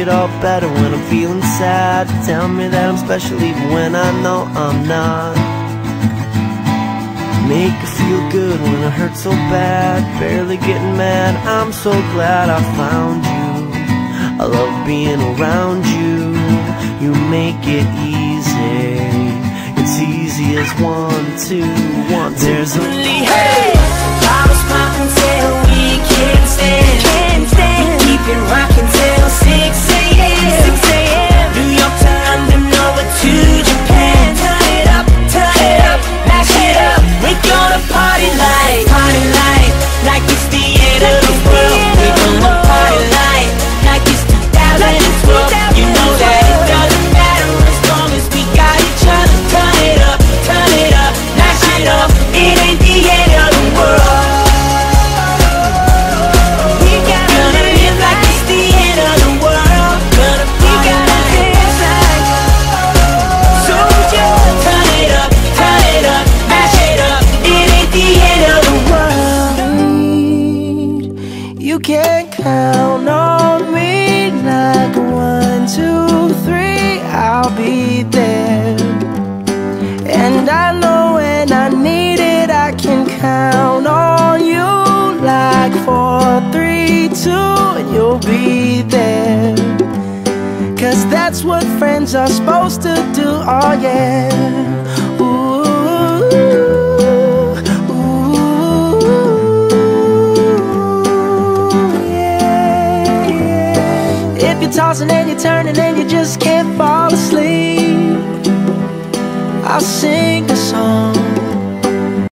it all better when I'm feeling sad. Tell me that I'm special even when I know I'm not. Make it feel good when it hurts so bad. Barely getting mad, I'm so glad I found you. I love being around you. You make it easy. It's easy as 1, 2, 1, 2. There's only hey, bottles popping till we can't stand. Keep it rocking till 6 a.m. New York to London, over to Japan. Turn it up, mash it up. We're gonna party like it's the end of the world. We're gonna party like it's 2012. You know that it doesn't matter as long as we got each other. Turn it up, mash it up. It ain't the end of the world. We gonna live like it's the end of the world. Gonna party like. So just turn it up, mash it up. It ain't the end of the world. You can't count on me like 1, 2, 3, I'll be there. And I know when I need it, I can count on you like 4, 3, 2, and you'll be there. Cause that's what friends are supposed to do, oh yeah. Ooh, yeah, yeah. If you're tossing and you're turning and you just can't fall asleep, I'll sing